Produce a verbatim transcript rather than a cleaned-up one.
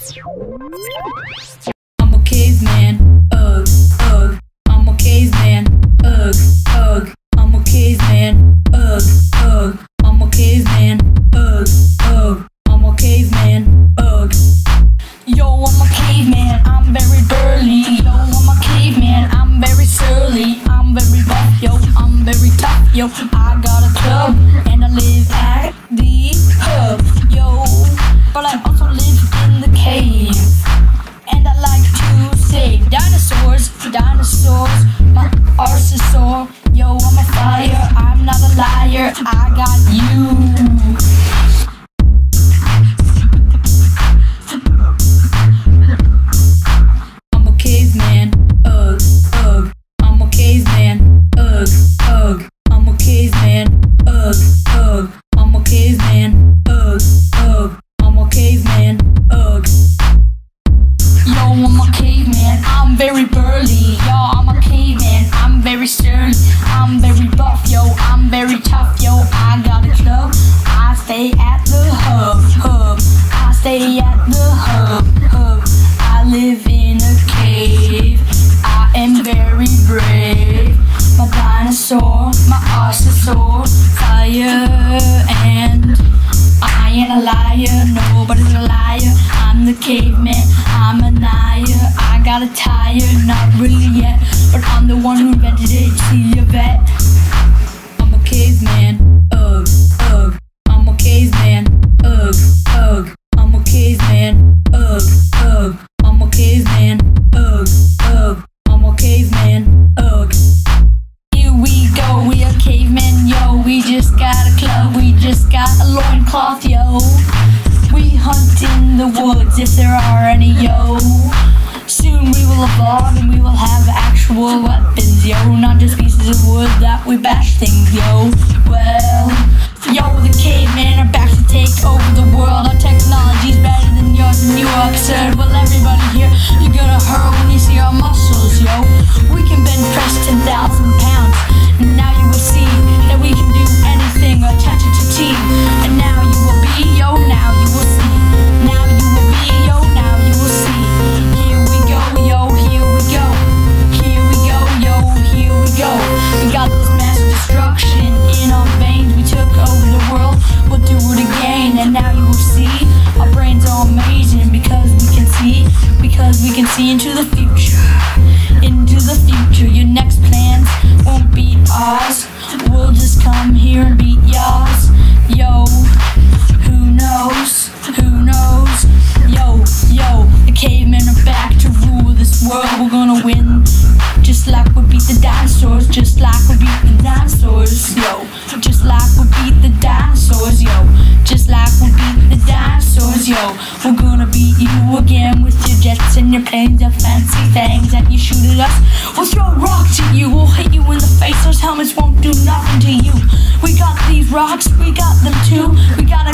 I'm a caveman, ugh, ugh. I'm a caveman, ugh, ugh. I'm a caveman, ugh, ugh. I'm a caveman, ugh, ugh. I'm a caveman, ugh. Yo, I'm a caveman, I'm very burly. Yo, I'm a caveman, I'm very surly. I'm very buff, yo, I'm very tough. Yo, I got a club and I live at the hub. Yo, but I also live in the cave. And I like to say dinosaurs, dinosaurs. My arse is sore. Yo, I'm a fire, I'm not a liar. I got you. I'm a caveman, ugh, ugh. I'm a caveman, ugh, ugh. I'm a caveman, ugh, ugh. I'm a caveman, ugh, ugh. I'm a caveman, ugh. Yo, I'm a caveman, I'm very burly. Yo, I'm a caveman, I'm very surly. I'm very buff, yo, I'm very tough. Yo, I got a club, I stay at the hub, hub. I stay at the hub, hub. I live in a cave, I am very brave. My dinosaur, my arse is sore. Fire and I ain't a liar, nobody's a liar. I'm the caveman, I'm a liar. I got a tire, not really yet, but I'm the one who invented it, see a vet. I'm a caveman, ugh, ugh. I'm a caveman, ugh, ugh. I'm a caveman, ugh, ugh. I'm a caveman, ugh, ugh. I'm a caveman, ugh. Here we go, we are cavemen, yo. We just got a club, we just got a loincloth, yo. We hunt in the woods if there are any, yo. Soon we will evolve and we will have actual weapons, yo. Not just pieces of wood that we bash things, yo. Well, yo, the cavemen are back to take over the world. Our technology's better than yours and you are absurd. Well, everybody here, you're gonna hurl when you see our muscles, yo. We can bench press ten thousand pounds. And now you will see that we can do anything attach it to T. And now you will be, yo, now you will see. Now you will be, yo, now you will see. Here we go, yo, here we go. Here we go, yo, here we go. We got this mass destruction in our veins. We took over the world, we'll do it again. And now you will see, our brains are amazing. Because we can see, because we can see into the future. Into the future, your next plans won't beat ours. We'll just come here and beat yours. Yo, who knows, who knows. Yo, yo, the cavemen are back to rule this world. We're gonna win, just like we beat the dinosaurs. Just like we beat the dinosaurs, yo. Just like we beat the dinosaurs, yo. Just like we beat the dinosaurs, yo. We're gonna beat you again with your jets and your planes, your fancy things that you shoot at us. We'll throw rocks at you, we'll hit you in the face. Those helmets won't do nothing to you. We got these rocks, we got them too. We got a